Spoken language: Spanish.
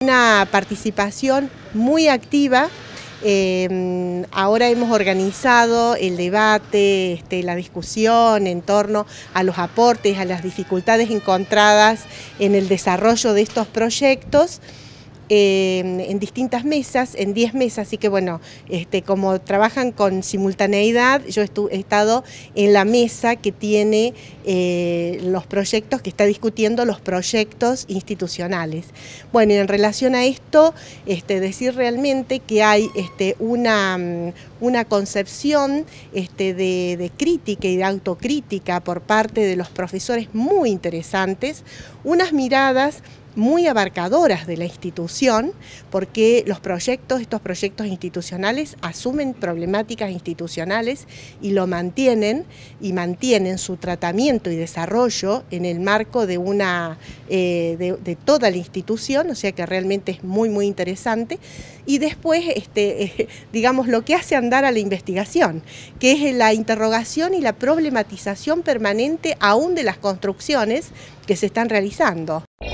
Una participación muy activa. Ahora hemos organizado el debate, la discusión en torno a los aportes, a las dificultades encontradas en el desarrollo de estos proyectos. En distintas mesas, en 10 mesas, así que bueno, como trabajan con simultaneidad, yo he estado en la mesa que tiene los proyectos, que está discutiendo los proyectos institucionales. Bueno, y en relación a esto, decir realmente que hay una concepción de crítica y de autocrítica por parte de los profesores muy interesantes, unas miradas muy abarcadoras de la institución, porque estos proyectos institucionales asumen problemáticas institucionales y mantienen su tratamiento y desarrollo en el marco de toda la institución, o sea que realmente es muy muy interesante. Y después, digamos, lo que hace andar a la investigación, que es la interrogación y la problematización permanente aún de las construcciones que se están realizando.